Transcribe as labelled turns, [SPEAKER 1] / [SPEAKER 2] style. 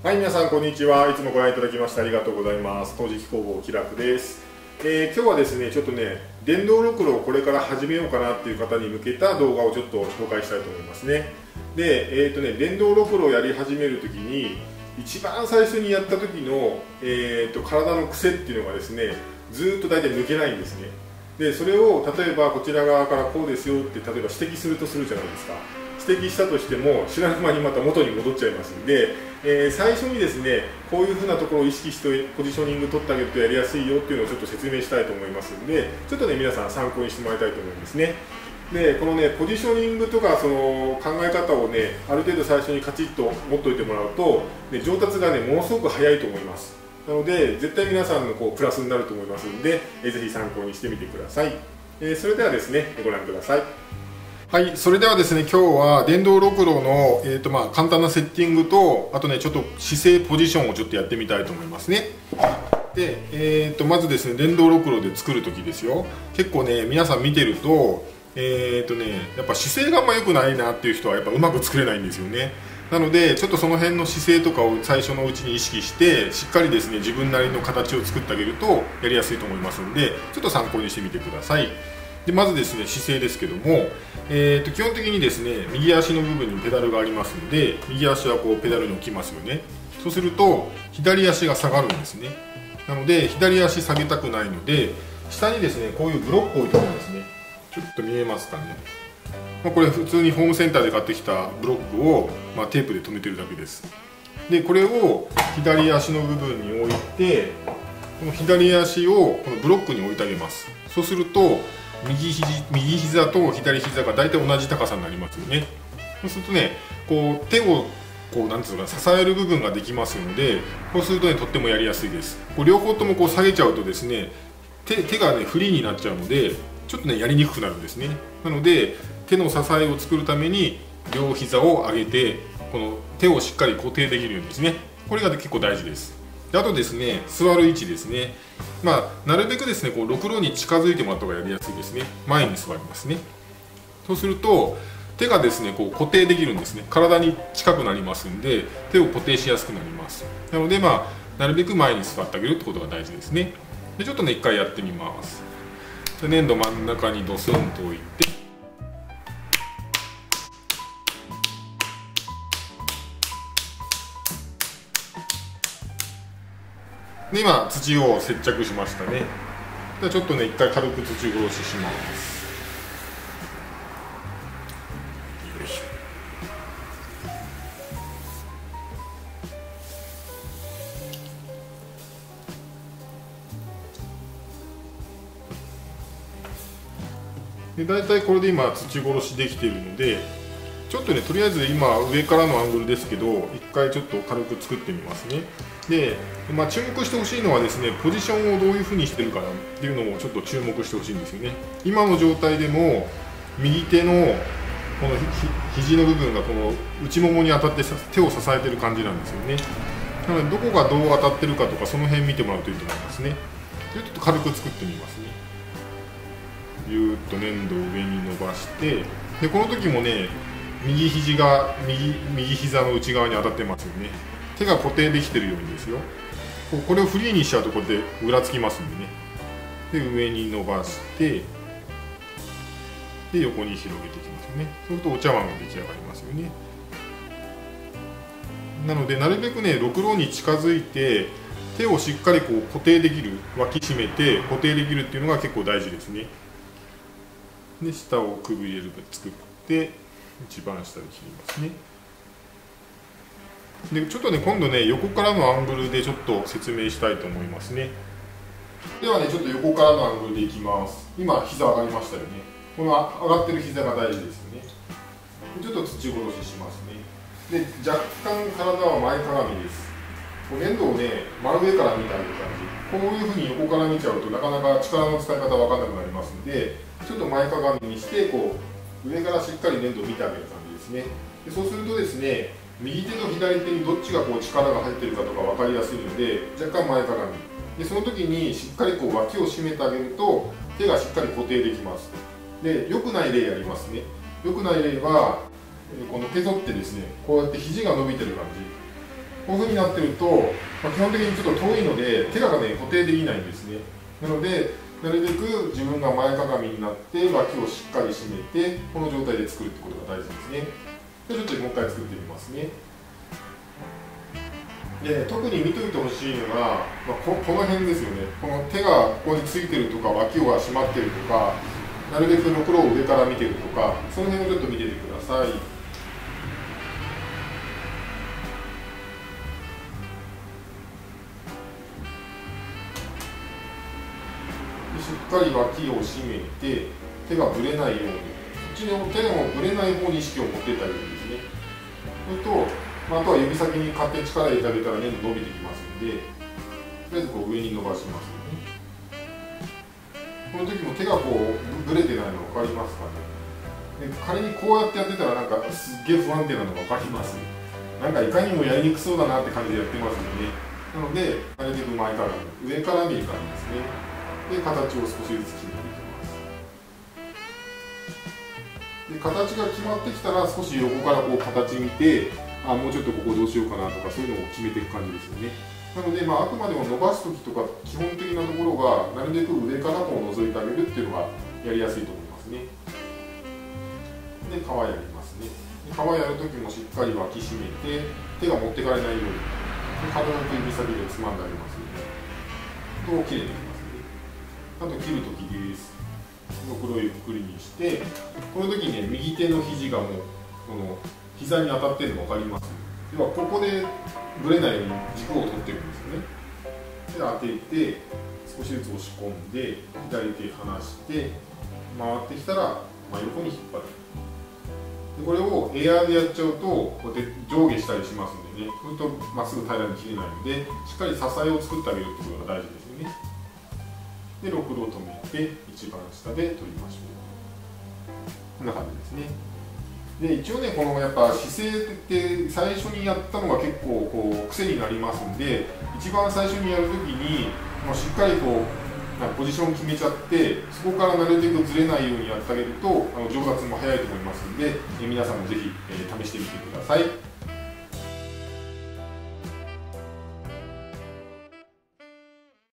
[SPEAKER 1] はい、皆さんこんにちは。いつもご覧いただきましてありがとうございます。陶磁器工房気楽です。今日はですね、ちょっとね、電動ろくろをこれから始めようかなっていう方に向けた動画をちょっと紹介したいと思いますね。で、電動ろくろをやり始めるときに、一番最初にやった時の、体の癖っていうのがですね、ずっと大体抜けないんですね。で、それを例えばこちら側からこうですよって例えば指摘するとするじゃないですか。指摘したとしても知らぬ間にまた元に戻っちゃいますんで、最初にですねこういうふうなところを意識してポジショニング取ってあげるとやりやすいよっていうのをちょっと説明したいと思いますんで、ちょっとね皆さん参考にしてもらいたいと思うんですね。でこのねポジショニングとかその考え方をねある程度最初にカチッと持っておいてもらうと、ね、上達がねものすごく早いと思います。なので絶対皆さんのこうプラスになると思いますんで、ぜひ参考にしてみてください。それではですねご覧ください。はい、それではですね今日は電動ろくろの、簡単なセッティングと、あとねちょっと姿勢ポジションをちょっとやってみたいと思いますね。で、まずですね電動ろくろで作る時ですよ、結構ね皆さん見てるとやっぱ姿勢があんま良くないなっていう人はやっぱうまく作れないんですよね。なのでちょっとその辺の姿勢とかを最初のうちに意識してしっかりですね自分なりの形を作ってあげるとやりやすいと思いますので、ちょっと参考にしてみてください。でまずですね姿勢ですけども、基本的にですね右足の部分にペダルがありますので、右足はこうペダルに置きますよね。そうすると左足が下がるんですね。なので左足下げたくないので、下にですねこういうブロックを置いておくんですね。ちょっと見えますかね。これ普通にホームセンターで買ってきたブロックを、テープで留めてるだけです。でこれを左足の部分に置いて、この左足をこのブロックに置いてあげます。そうすると右膝と左膝が大体同じ高さになりますよね。そうするとねこう手をこうなんていうか支える部分ができますので、こうするとねとってもやりやすいです。こう両方ともこう下げちゃうとですね手がねフリーになっちゃうのでちょっとねやりにくくなるんですね。なので手の支えを作るために両膝を上げてこの手をしっかり固定できるようにですね、これが結構大事です。であとですね座る位置ですね、なるべくですねこうろくろに近づいてもらった方がやりやすいですね。前に座りますね。そうすると手がですねこう固定できるんですね。体に近くなりますんで手を固定しやすくなります。なのでなるべく前に座ってあげるってことが大事ですね。でちょっとね一回やってみます。で粘土真ん中にドスンと置いて、で今土を接着しましたね。でちょっとね一回軽く土殺しします。よいしょで大体これで今土殺しできているので、ちょっとねとりあえず今上からのアングルですけど一回ちょっと軽く作ってみますね。で、注目してほしいのはですねポジションをどういうふうにしてるかっていうのをちょっと注目してほしいんですよね。今の状態でも右手のこの肘の部分がこの内ももに当たって手を支えてる感じなんですよね。なのでどこがどう当たってるかとかその辺見てもらうといいと思いますね。でちょっと軽く作ってみますね。ぎゅーっと粘土を上に伸ばして、でこの時もね右膝の内側に当たってますよね。手が固定できてるようにですよ。これをフリーにしちゃうとこうやってぐらつきますんでね。で上に伸ばしてで横に広げていきますよね。そうするとお茶碗が出来上がりますよね。なのでなるべくねろくろに近づいて手をしっかりこう固定できる、脇締めて固定できるっていうのが結構大事ですね。で下をくぐり入れる作って一番下で切りますね。でちょっとね今度ね横からのアングルでちょっと説明したいと思いますね。ではねちょっと横からのアングルでいきます。今膝上がりましたよね。この上がってる膝が大事ですよね。ちょっと土殺ししますね。で若干体は前かがみです。こう粘土をね真上から見てあげる感じ、こういうふうに横から見ちゃうとなかなか力の使い方分かんなくなりますので、ちょっと前かがみにしてこう上からしっかり粘土を見てあげる感じですね。でそうするとですね右手と左手にどっちがこう力が入ってるかとか分かりやすいので、若干前かがみでその時にしっかりこう脇を締めてあげると手がしっかり固定できます。で良くない例やりますね。良くない例はこの手取ってですねこうやって肘が伸びてる感じ、 こういう風になってると、基本的にちょっと遠いので手がね固定できないんですね。なのでなるべく自分が前かがみになって脇をしっかり締めてこの状態で作るってことが大事ですね。でちょっともう一回作ってみますね。で特に見ておいてほしいのが、この辺ですよね。この手がここについてるとか脇が締まってるとか、なるべくろくろを上から見てるとか、その辺をちょっと見ててください。しっかり脇を締めて手がぶれないように、こっちの手もぶれない方に意識を持っていってあげるんですね。それと、あとは指先に勝手に力入れてあげたら粘土伸びてきますので、とりあえずこう上に伸ばしますよね。この時も手がこうぶれてないの分かりますかね。で仮にこうやってやってたらなんかすっげえ不安定なの分かります。なんかいかにもやりにくそうだなって感じでやってますよね。なのでなるべく前から上から見る感じですね。で形を少しずつ決めていきます。で形が決まってきたら少し横からこう形見て、もうちょっとここどうしようかなとかそういうのを決めていく感じですよね。なので、あくまでも伸ばす時とか基本的なところがなるべく上からこう覗いてあげるっていうのがやりやすいと思いますね。で皮やりますね。皮やる時もしっかり脇締めて手が持ってかれないように軽く指先でつまんであげますので、と切れていきますね。あと切る時です。ろくろをゆっくりにして、この時にね右手の肘がもうこの膝に当たってるの分かります。ではここでぶれないように軸を取っていくんですよね。で当てて少しずつ押し込んで左手離して回ってきたら真横に引っ張る。でこれをエアーでやっちゃうとこうやって上下したりしますんでね、そうするとまっすぐ平らに切れないのでしっかり支えを作ってあげるってことが大事ですよね。でろくろを止めて一番下で取りましょう。こんな感じですね。で一応ねこのやっぱ姿勢って最初にやったのが結構こう癖になりますんで、一番最初にやるときにもうしっかりこうポジション決めちゃってそこからなるべくずれないようにやってあげると上達も早いと思いますので、皆さんもぜひ試してみてください。